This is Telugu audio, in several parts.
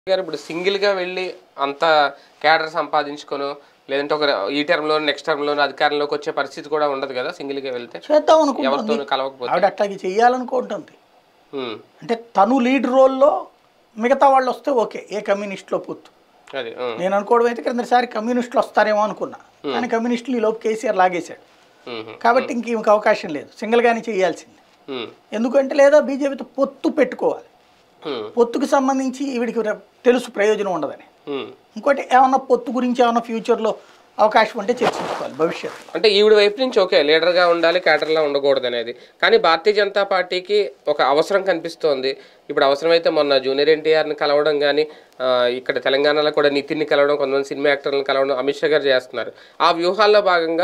గారు ఇప్పుడు సింగిల్‌గా వెళ్లి అంత క్యాడర్ సంపాదించుకొనో లేదంటే ఒక ఈ టర్మ్‌లో నెక్స్ట్ టర్మ్‌లో అధికారంలోకి వచ్చే పరిస్థితి కూడా ఉండదు కదా సింగిల్‌గా వెళ్తే. చేద్దాం అనుకుంటుంది. ఎవరితోనూ కలవకపోతే. ఆవిడ అట్లాగే చేయాలనుకుంటుంది. అంటే తను లీడ్ రోల్లో మిగతా వాళ్ళు వస్తే ఓకే. ఏ కమ్యూనిస్టులో పొత్తు. అది. నేను అనుకోవడం అయితే క్రిందసారి కమ్యూనిస్టులు వస్తారేమో అనుకున్నా. కానీ కమ్యూనిస్టులు ఈ లోపు కేసీఆర్ లాగేశాడు. కాబట్టి ఇంక ఈమెకు అవకాశం లేదు. సింగిల్గానే చేయాల్సింది. ఎందుకంటే లేదా బీజేపీతో పొత్తు పెట్టుకోవాలి. పొత్తుకు సంబంధించి ఈవిడికి తెలుసు ప్రయోజనం ఉండదని. ఇంకోటి ఏమన్నా పొత్తు గురించి ఏమన్నా ఫ్యూచర్లో అవకాశం ఉంటే చర్చించుకోవాలి భవిష్యత్తు. అంటే ఈవిడ వైపు నుంచి ఓకే లీడర్గా ఉండాలి క్యాడర్లా ఉండకూడదు అనేది. కానీ భారతీయ జనతా పార్టీకి ఒక అవసరం కనిపిస్తోంది. ఇప్పుడు అవసరమైతే మొన్న జూనియర్ ఎన్టీఆర్ని కలవడం కానీ ఇక్కడ తెలంగాణలో కూడా నితిన్ని కలవడం, కొంతమంది సినిమా యాక్టర్లను కలవడం అమిత్ షా గారు చేస్తున్నారు. ఆ వ్యూహాల్లో భాగంగా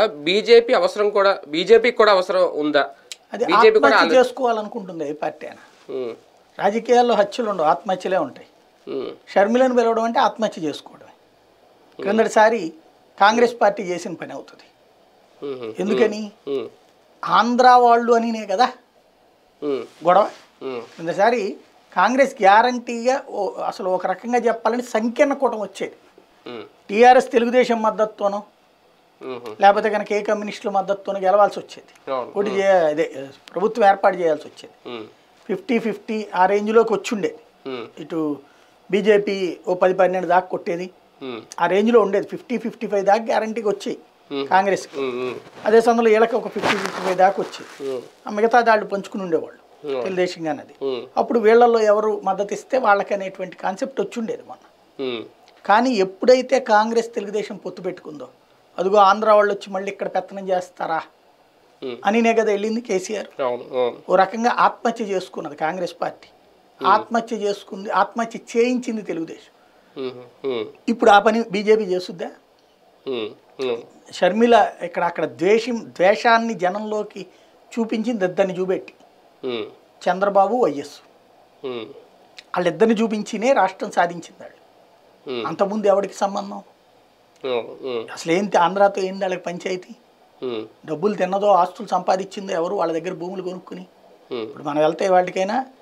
బీజేపీకి కూడా అవసరం ఉందా? అది బీజేపీ కూడా చేసుకోవాలనుకుంటుంది ఏ పార్టీ అయినా. రాజకీయాల్లో హత్యలు ఉండవు, ఆత్మహత్యలే ఉంటాయి. షర్మిలను పిలవడం అంటే ఆత్మహత్య చేసుకోవడమే. క్రిందటిసారి కాంగ్రెస్ పార్టీ చేసిన పని అవుతుంది. ఎందుకని ఆంధ్ర వాళ్ళు అనినే కదా గొడవ. క్రిందసారి కాంగ్రెస్ గ్యారంటీగా అసలు ఒక రకంగా చెప్పాలంటే సంకీర్ణ కూటమి వచ్చేది. టీఆర్ఎస్ తెలుగుదేశం మద్దతుతోనో లేకపోతే కనుక ఏ కమ్యూనిస్టుల మద్దతుతోనో గెలవాల్సి వచ్చేది. ఒకటి అదే ప్రభుత్వం ఏర్పాటు చేయాల్సి వచ్చేది. 50-50 ఆ రేంజ్లోకి వచ్చిండేది. ఇటు బీజేపీ ఓ 10-12 దాకా కొట్టేది. ఆ రేంజ్లో ఉండేది. 50-55 దాకా గ్యారంటీకి వచ్చాయి కాంగ్రెస్కి. అదే సమయంలో వీళ్ళకి ఒక 50-55 దాకా వచ్చేది. ఆ మిగతా దాళ్ళు పంచుకుని ఉండేవాళ్ళు తెలుగుదేశం కానీ. అది అప్పుడు వీళ్ళల్లో ఎవరు మద్దతు ఇస్తే వాళ్ళకి అనేటువంటి కాన్సెప్ట్ వచ్చి ఉండేది మొన్న. కానీ ఎప్పుడైతే కాంగ్రెస్ తెలుగుదేశం పొత్తు పెట్టుకుందో అదిగో ఆంధ్ర వాళ్ళు వచ్చి మళ్ళీ ఇక్కడ పెత్తనం చేస్తారా అనినే కదా వెళ్ళింది కేసీఆర్. ఓ రకంగా ఆత్మహత్య చేసుకున్నది కాంగ్రెస్ పార్టీ. ఆత్మహత్య చేసుకుంది, ఆత్మహత్య చేయించింది తెలుగుదేశం. ఇప్పుడు ఆ పని బీజేపీ చేస్తుందా? షర్మిల ఇక్కడ అక్కడ ద్వేషాన్ని జనంలోకి చూపించింది దాన్ని చూపెట్టి చంద్రబాబు వైఎస్ వాళ్ళిద్దరిని చూపించినే రాష్ట్రం సాధించింది. వాళ్ళు అంతకుముందు ఎవరికి సంబంధం అసలు ఏంటి? ఆంధ్రాతో ఏంది వాళ్ళకి పంచాయతీ? డబ్బులు తిన్నదో ఆస్తులు సంపాదించిందో ఎవరు? వాళ్ళ దగ్గర భూములు కొనుక్కుని. ఇప్పుడు మనం వెళ్తే వాటికైనా